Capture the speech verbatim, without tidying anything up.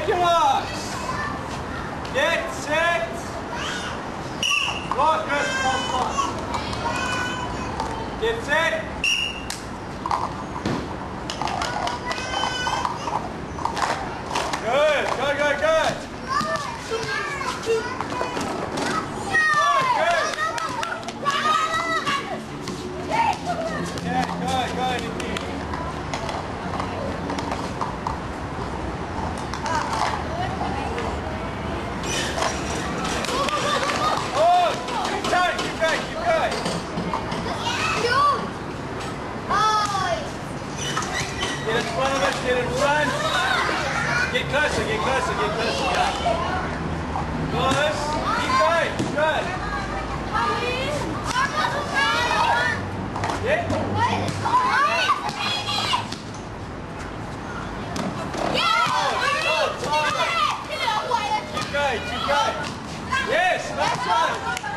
Take your marks. Get set. Right, Chris, come on. Get set. Good, good, good, good. Yeah, good, good, indeed. Oh, keep going, keep going, keep going. Get in front of it, get in front. Get closer, get closer, get closer, yeah. Close, keep going, good. Yeah. Keep going, keep going. Yes, that's right.